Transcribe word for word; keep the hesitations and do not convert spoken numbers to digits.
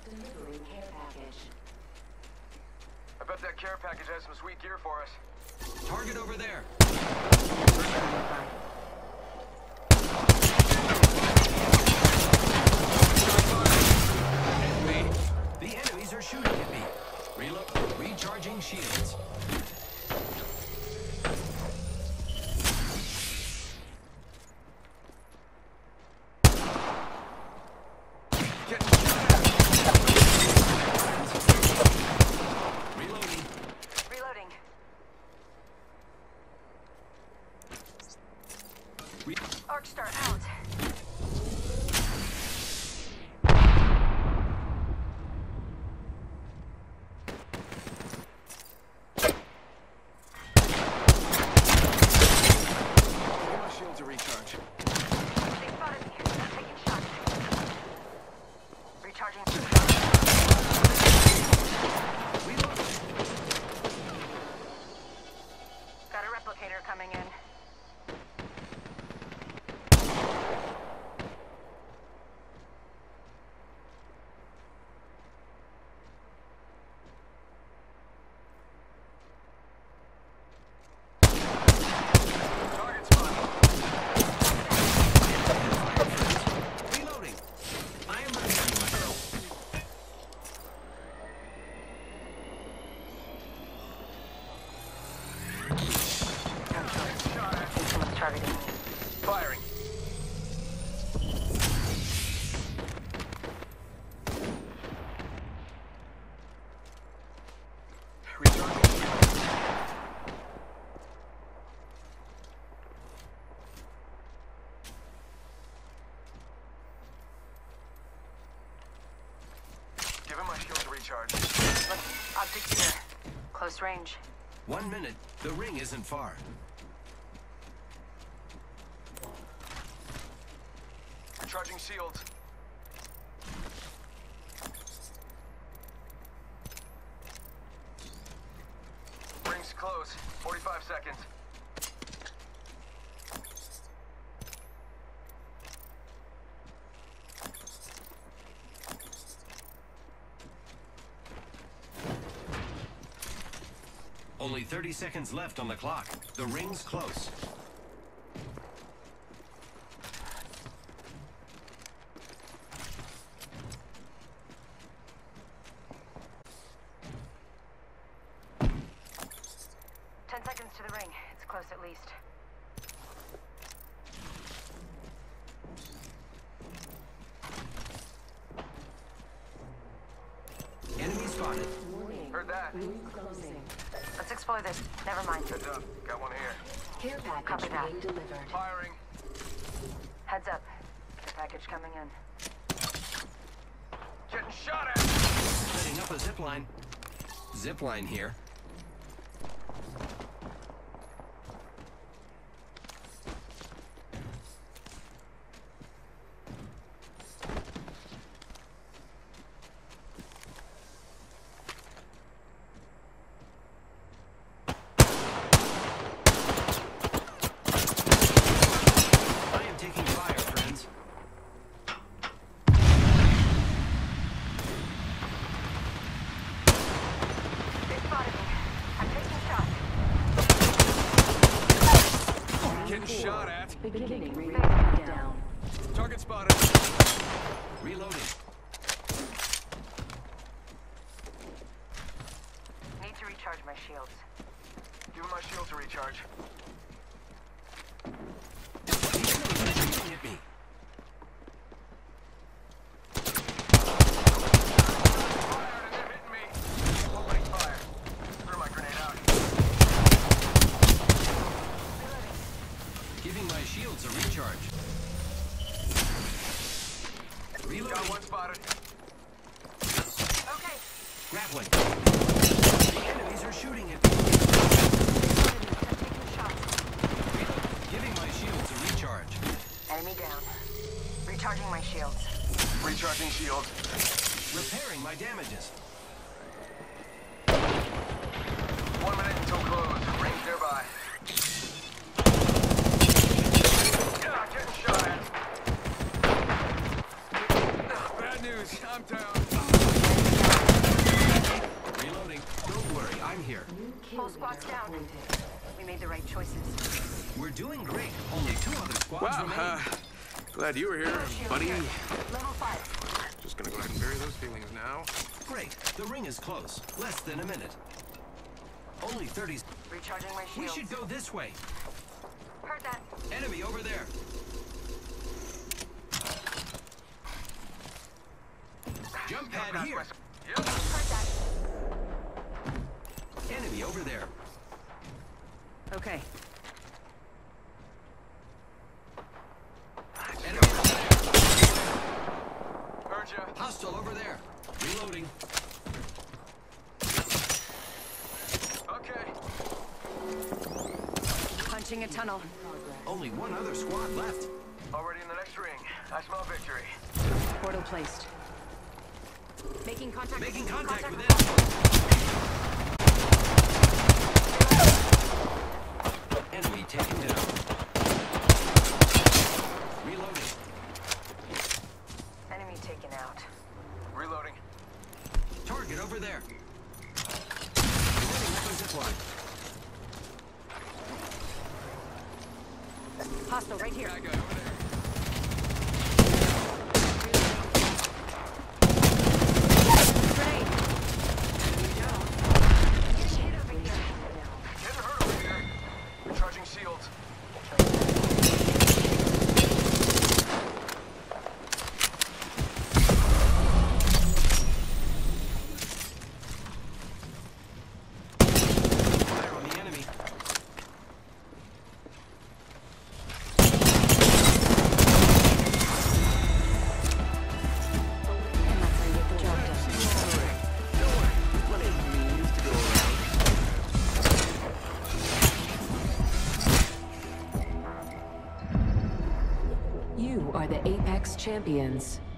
Delivering care package. I bet that care package has some sweet gear for us. Target over there. Enemy. The enemies are shooting at me. Reload. Recharging shields. Arcstar out. Get my shield to recharge. They spotted me. I'm taking shots. Recharging. Got a replicator coming in. Targeting me. Firing. Recharging. Give him my shield to recharge. Look, optics here. Close range. One minute. The ring isn't far. Recharging shields. Ring's close. forty-five seconds. Only thirty seconds left on the clock. The ring's close. Ten seconds to the ring. It's close at least. Enemy spotted. Warning. Heard that. Ring closing. Let's explore this. Never mind. Heads up. Got one here. Care Copy package that. being delivered. Firing. Heads up. The package coming in. Getting shot at. Setting up a zip line. Zip line here. I am taking fire, friends. They spotted me. I'm taking shots. Getting shot at. Beginning ring countdown. Target spotted. Reloading. Need to recharge my shields. Give him my shield to recharge. The enemies are shooting at me. Fired and they're hitting me. Opening fire. Threw my grenade out. Giving my shields a recharge. Reloading. Got one spotted. Okay. Grappling. The enemies are shooting at me. I'm taking shots. Giving my shields a recharge. Enemy down. Recharging my shields. Recharging shield. Repairing my damages. One minute until close. Range nearby. Ah, getting shot at. Ah, bad news. I'm down. Reloading. Don't worry, I'm here. New kill Whole squad's leader down. appointed. We made the right choices. We're doing great. Only two other squads Wow, remain. uh, glad you were here, buddy. Level five. Just gonna go ahead and bury those feelings now. Great. The ring is close. Less than a minute. Only thirty. Recharging my We shields. should go this way. Heard that. Enemy over there. Jump pad here. Yep. Heard that. Enemy over there. Okay. Enemy over there. Heard ya. Hostile over there. Reloading. Okay. Punching a tunnel. Only one other squad left. Already in the next ring. I smell victory. Portal placed. Making contact. Making contact with enemy. Enemy taken down. Reloading. Enemy taken out. Reloading. Target over there. Reloading weapon zip line. Hostile right here. That guy over there. Grenade. Getting hurt over here. Recharging shields. Fire on the enemy. You are the Apex Champions.